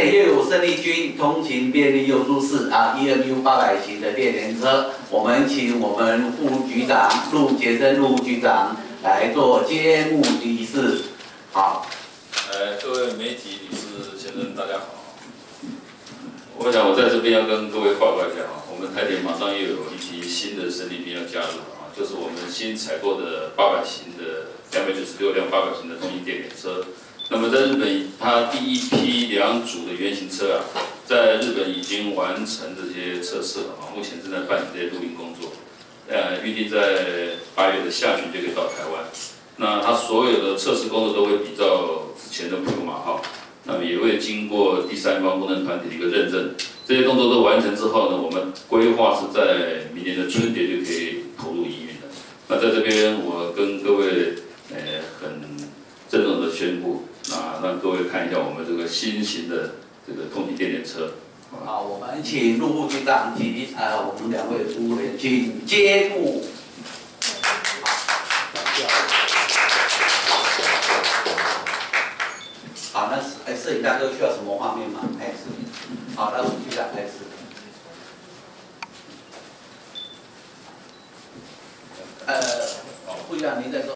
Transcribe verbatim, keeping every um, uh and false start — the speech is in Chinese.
且又有生力军，通勤便利又舒适啊 ！E M U 八百型的电联车，我们请我们副局长陆杰生陆局长来做揭幕仪式。好， 呃，各位媒体理事先生，大家好。我想我在这边要跟各位报告一下啊，我们台铁马上又有一批新的生力兵要加入了啊，就是我们新采购的八百型的两百九十六辆八百型的通勤电联车。 那么在日本，它第一批两组的原型车啊，在日本已经完成这些测试了啊，目前正在办理这些录音工作，呃，预定在八月的下旬就可以到台湾。那它所有的测试工作都会比照之前的普马号，那么也会经过第三方工程团体的一个认证。这些动作都完成之后呢，我们规划是在明年的春节就可以投入营运的。那在这边，我跟各位呃很郑重的宣布。 啊，让各位看一下我们这个新型的这个通勤电联车。 好，我们请陆副局长及呃我们两位服务员请揭幕。好，那哎，摄影大哥需要什么画面吗？开始。好，那陆局长开始。呃，副局长您在说。